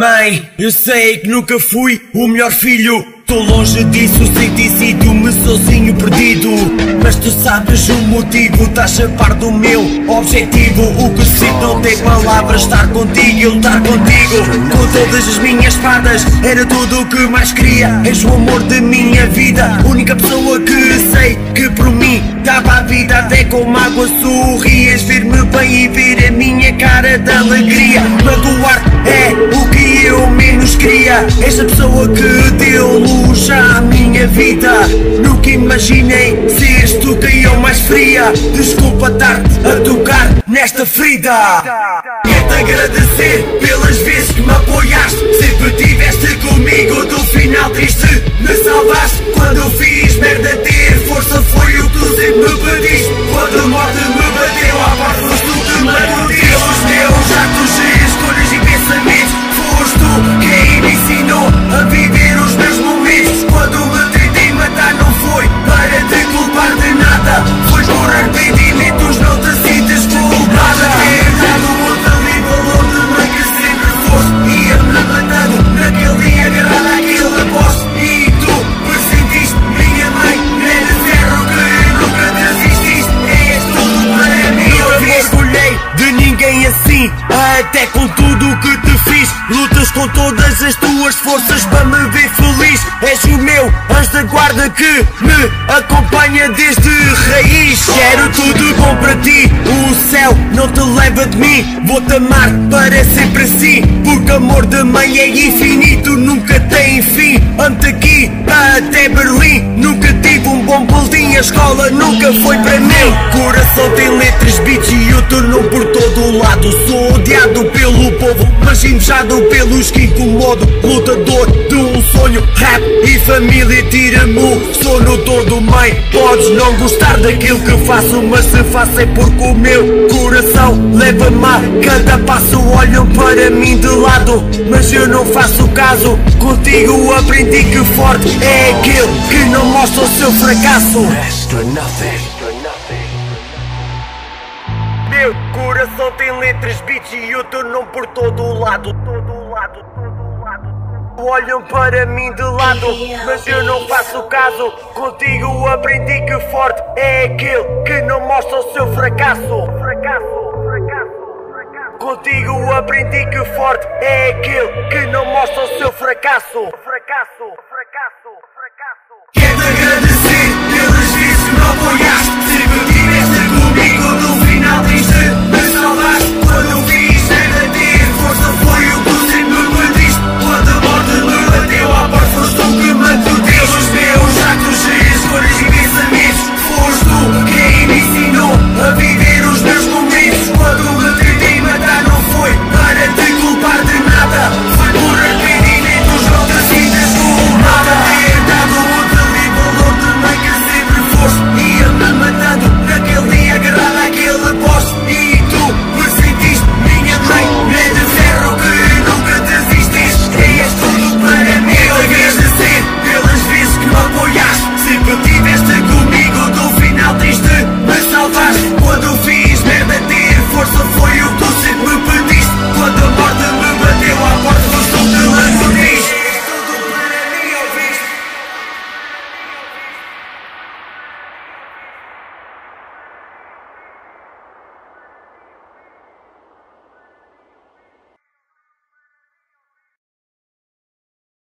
Mãe, eu sei que nunca fui o melhor filho. Tô longe disso, sei ter sido-me sozinho perdido. Mas tu sabes o motivo, estás a par do meu objetivo. O que sinto não tem palavras, estar contigo e lutar contigo. Com todas as minhas espadas, era tudo o que mais queria. És o amor da minha vida, única pessoa que sei que por mim dava a vida. Até com mágoa sorrias, ver-me bem e ver a minha cara de alegria. Magoar é o que eu menos queria. És a pessoa que deu luz à minha vida. Nunca imaginei seres tu quem eu mais fria. Desculpa estar-te a tocar nesta ferida. Quero-te agradecer pelas vezes que me apoiaste. Sempre estiveste comigo, do final triste me salvaste. Quando eu fiz merda, ter força foi o que tu sempre me pediste. Quando a morte me bateu à porta, foste tu que me acudiste. Os meus atos, escolhas e pensamentos, foste tu quem me ensinou a viver os meus momentos. Quando me tentei matar não foi para te culpar de nada, foi por arrependimentos, não te sintas culpada. Ter dado outra valor de mãe que sempre foste. Ia-me matando naquele dia agarrado àquele poste. E tu persentiste, minha mãe, grande ferro que nunca desististe. És tudo para mim. Não orgulhei de ninguém assim, até com tudo o que te fiz. Lutas com todas as tuas forças para me ver feliz. És o meu anjo da guarda que me acompanha desde raiz. Quero tudo bom para ti, o céu não te leva de mim. Vou-te amar para sempre assim, porque amor de mãe é infinito, nunca tem fim. Ante aqui até Berlim, nunca tive um bom boletim. A escola nunca foi para mim. Coração tem letras, beats e eu torno por todo o lado. Sou odiado pelo povo, mas invejado pelos que incomodam. Lutador de um sonho, rap e família, tira-me o sono todo. Mãe, podes não gostar daquilo que faço, mas se faço é porque o meu coração leva-me a cada passo. Olham para mim de lado, mas eu não faço caso. Contigo aprendi que forte é aquele que não mostra o seu fracasso. Meu coração tem letras, beats e eu torno por todo o lado. Olham para mim de lado, mas eu não faço caso. Contigo aprendi que forte é aquele que não mostra o seu fracasso. Contigo aprendi que forte é aquele que não mostra o seu fracasso.